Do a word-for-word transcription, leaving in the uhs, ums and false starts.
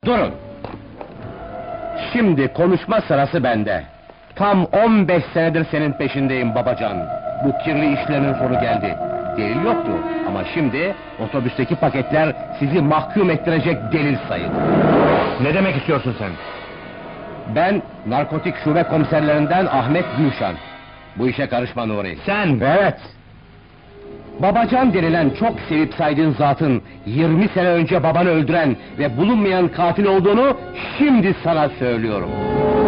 Durun! Şimdi konuşma sırası bende. Tam on beş senedir senin peşindeyim babacan. Bu kirli işlerinin sonu geldi. Delil yoktu ama şimdi otobüsteki paketler sizi mahkum ettirecek delil sayın. Ne demek istiyorsun sen? Ben narkotik şube komiserlerinden Ahmet Gülşan. Bu işe karışma Nuri. Sen! Evet! Babacan denilen çok sevip saydığın zatın yirmi sene önce babanı öldüren ve bulunmayan katil olduğunu şimdi sana söylüyorum.